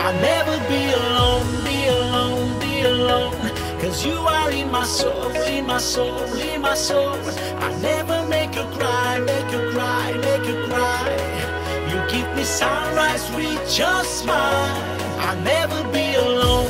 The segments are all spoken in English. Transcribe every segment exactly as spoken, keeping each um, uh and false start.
I'll never be alone, be alone, be alone. Cause you are in my soul, in my soul, in my soul. I'll never make you cry, make you cry, make you cry. You give me sunrise with your smile. I'll never be alone.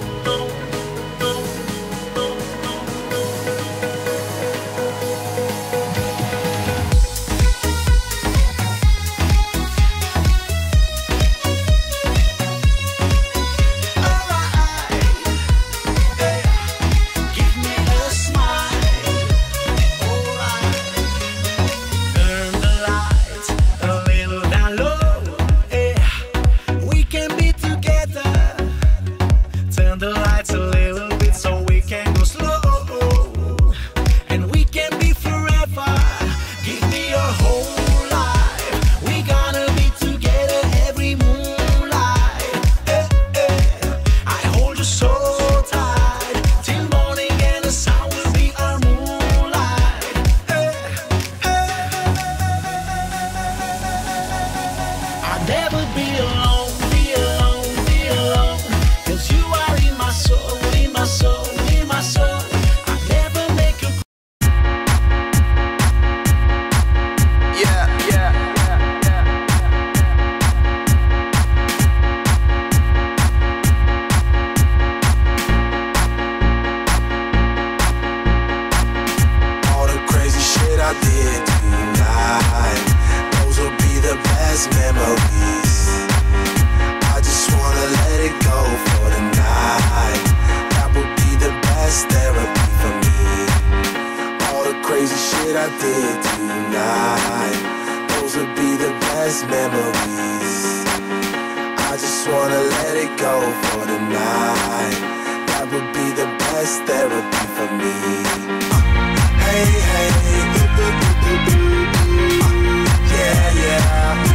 Memories. I just wanna let it go for the night. That would be the best therapy for me. All the crazy shit I did tonight, those would be the best memories. I just wanna let it go for the night. That would be the best therapy for me. uh, Hey, hey, ooh, ooh, ooh, ooh, ooh. Uh, yeah, yeah.